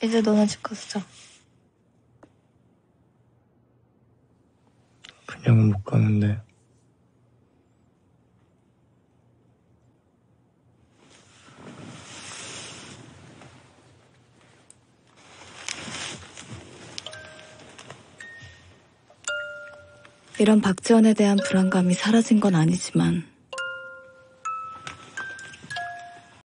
이제 너네 집 가서 자. 그냥은 못 가는데. 이런 박지원에 대한 불안감이 사라진 건 아니지만